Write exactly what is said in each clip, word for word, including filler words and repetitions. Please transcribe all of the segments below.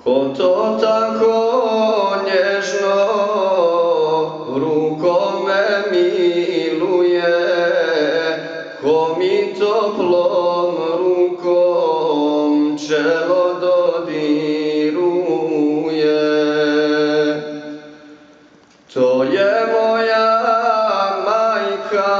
Ko to tako nježno rukom me miluje, ko mi toplom rukom čelo dodiruje. To je moja majka,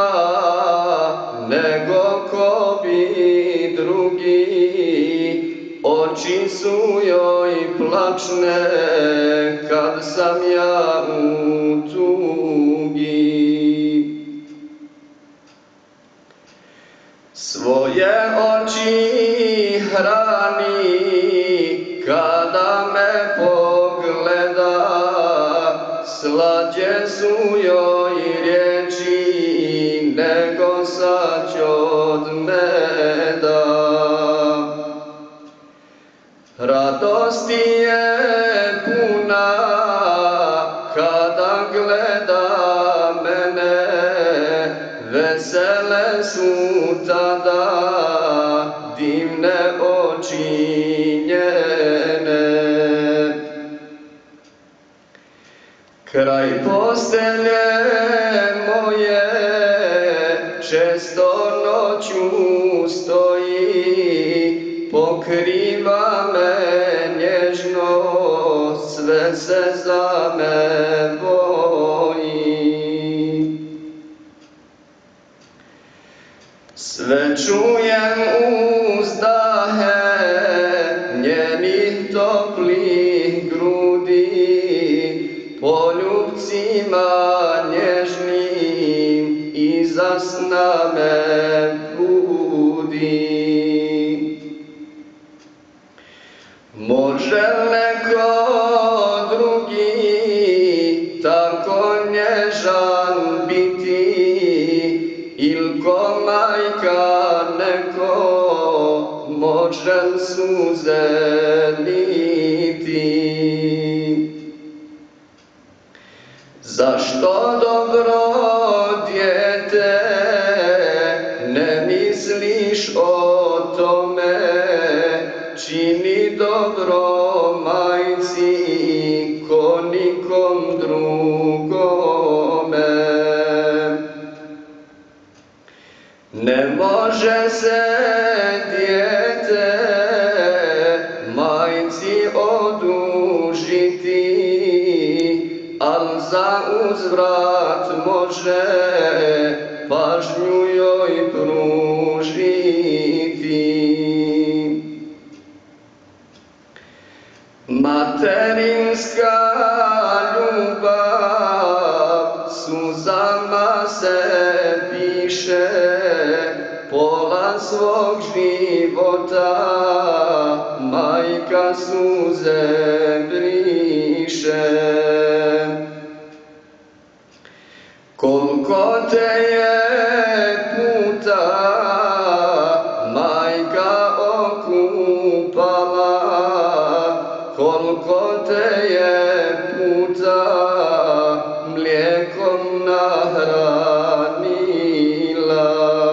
nego ko bi drugi, oči su joj plačne kad sam ja u tugi. Svoje oči hrani kada me pogleda, slađe su joj riječi nego sać od meda. Radosti je puna kada gleda mene, vesele su tada divne oči njene. Kraj postelje moje često noću stoji, pokriva me nježno, sve se za me boji. Sve čujem uzdahe njenih toplih grudi, poljubcima nježnim iza sna me budi. Može neko drugi tako nježan biti, il ko majka neko može suze liti. Zašto dobro dijete ne misliš o tome, čini dobro majci ko nikom drugome. Ne može se dijete majci odužiti, al za uzvrat može pažnju joj pružiti. Materinska ljubav suzama se piše, pola svog života majka suze briše. Koliko te je puta majka okupala, koliko te je puta mlijekom nahranila.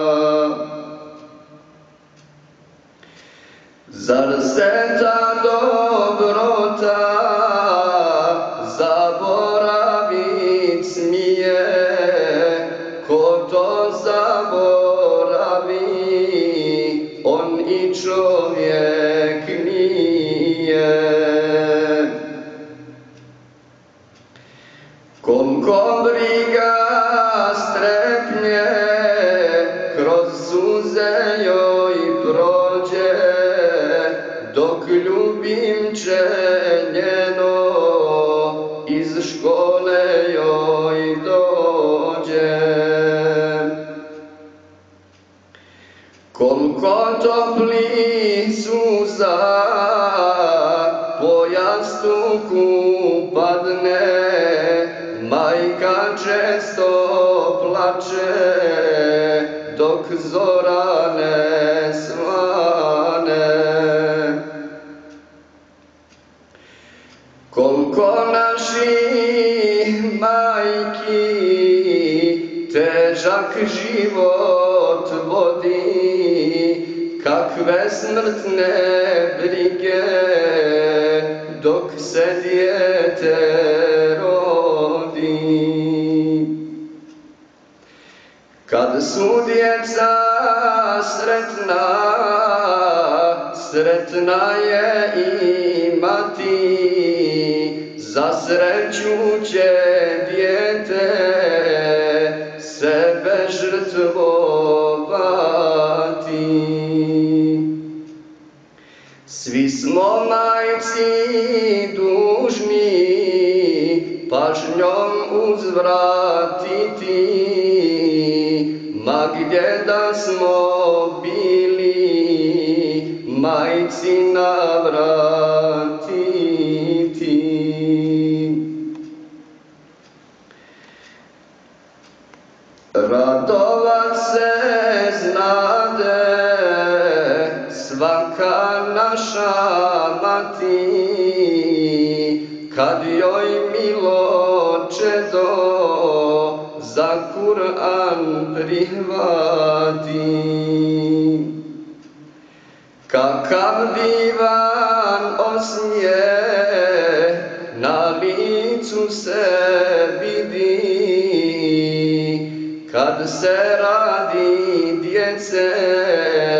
Zar se ta dobrota zaboravit smije, ko to zaboravi, on i čovjek nije. Koliko briga strepnje kroz suze joj prođe, dok ljubimče njeno iz škole joj dođe. Koliko toplih suza po jastuku padne, majka često plače dok zora ne svane. Koliko naših majki težak život vodi, kakve smrtne brige dok se dijete rodi. Kad su djeca sretna, sretna je i mati, za sreću će dijete sebe žrtvovati. Svi smo majci dužni pažnjom uzvratiti, ma gdje da smo bili, majci navratiti. Radovat se znade svaka naša mati, kad joj milo čedo za Kur'an prihvati. Kakav divan osmijeh na licu se vidi, kad se radi djece